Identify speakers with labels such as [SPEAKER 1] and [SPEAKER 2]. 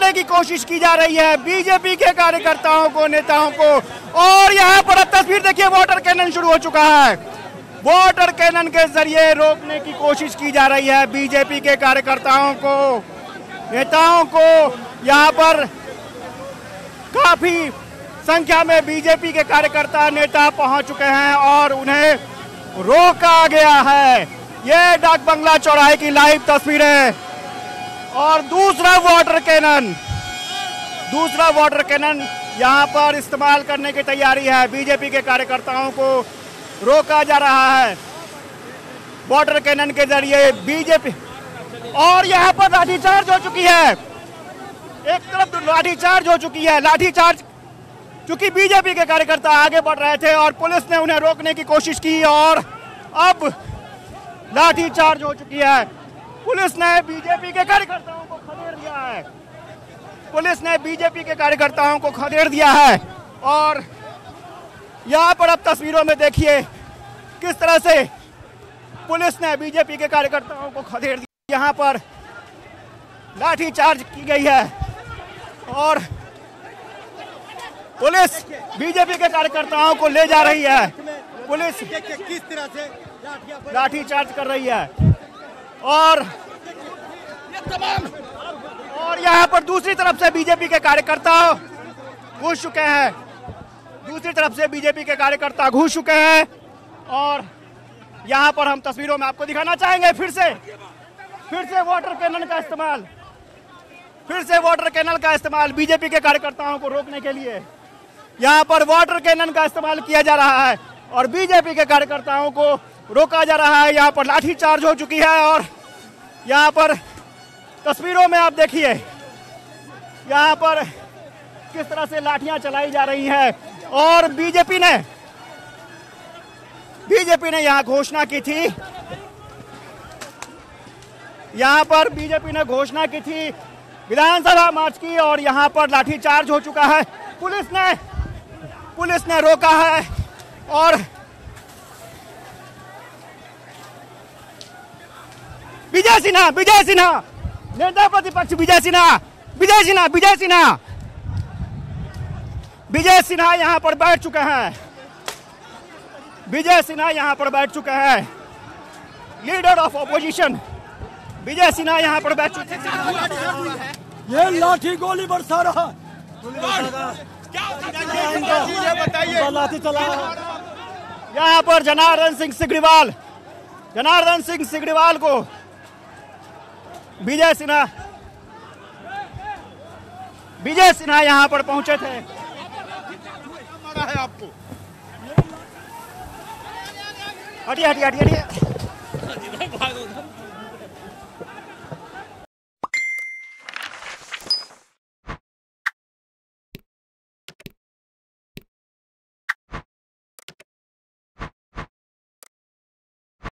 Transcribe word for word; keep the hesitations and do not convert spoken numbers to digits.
[SPEAKER 1] रोकने की कोशिश की जा रही है बीजेपी के कार्यकर्ताओं को, नेताओं को। और यहाँ पर अब तस्वीर देखिए, वाटर कैनन शुरू हो चुका है। वाटर कैनन के जरिए रोकने की कोशिश की जा रही है बीजेपी के कार्यकर्ताओं को, नेताओं को। यहाँ पर काफी संख्या में बीजेपी के कार्यकर्ता, नेता पहुंच चुके हैं और उन्हें रोका गया है। ये डाक बंगला चौराहे की लाइव तस्वीर है। और दूसरा वाटर कैनन, दूसरा वाटर कैनन यहाँ पर इस्तेमाल करने की तैयारी है। बीजेपी के कार्यकर्ताओं को रोका जा रहा है वाटर कैनन के जरिए बीजेपी। और यहाँ पर लाठीचार्ज हो चुकी है, एक तरफ लाठीचार्ज हो चुकी है। लाठीचार्ज चूंकि बीजेपी के कार्यकर्ता आगे बढ़ रहे थे और पुलिस ने उन्हें रोकने की कोशिश की और अब लाठीचार्ज हो चुकी है। पुलिस ने बीजेपी के कार्यकर्ताओं को खदेड़ दिया है, पुलिस ने बीजेपी के कार्यकर्ताओं को खदेड़ दिया है। और यहाँ पर अब तस्वीरों में देखिए किस तरह से पुलिस ने बीजेपी के कार्यकर्ताओं को खदेड़ दिया। यहाँ पर लाठीचार्ज की गई है और पुलिस बीजेपी के कार्यकर्ताओं को ले जा रही है। पुलिस
[SPEAKER 2] किस तरह से
[SPEAKER 1] लाठीचार्ज कर रही है। और और यहाँ पर दूसरी तरफ से बीजेपी के कार्यकर्ता घुस चुके हैं, दूसरी तरफ से बीजेपी के कार्यकर्ता घुस चुके हैं। और यहाँ पर हम तस्वीरों में आपको दिखाना चाहेंगे फिर से फिर से वाटर कैनन का इस्तेमाल, फिर से वाटर कैनन का इस्तेमाल बीजेपी के कार्यकर्ताओं को रोकने के लिए। यहाँ पर वाटर कैनन का इस्तेमाल किया जा रहा है और बीजेपी के कार्यकर्ताओं को रोका जा रहा है। यहाँ पर लाठीचार्ज हो चुकी है और यहाँ पर तस्वीरों में आप देखिए यहाँ पर किस तरह से लाठियां चलाई जा रही हैं। और बीजेपी ने बीजेपी ने यहाँ घोषणा की थी, यहाँ पर बीजेपी ने घोषणा की थी विधानसभा मार्च की और यहाँ पर लाठीचार्ज हो चुका है। पुलिस ने पुलिस ने रोका है और विजय सिन्हा विजय सिन्हा नेता प्रतिपक्ष विजय सिन्हा विजय सिन्हा विजय सिन्हा विजय सिन्हा यहाँ पर बैठ चुके हैं। विजय सिन्हा यहाँ पर बैठ चुके हैं, leader of opposition Vijay Sinha यहाँ पर बैठ चुके हैं।
[SPEAKER 2] ये लाठी गोली बरसा रहा, लाठी चला।
[SPEAKER 1] यहाँ पर जनार्दन सिंह सिग्रीवाल जनार्दन सिंह सिग्रीवाल को विजय सिन्हा विजय सिन्हा यहाँ पर पहुंचे थे।
[SPEAKER 2] है आपको
[SPEAKER 1] हटिए हटिए हटिए हटिए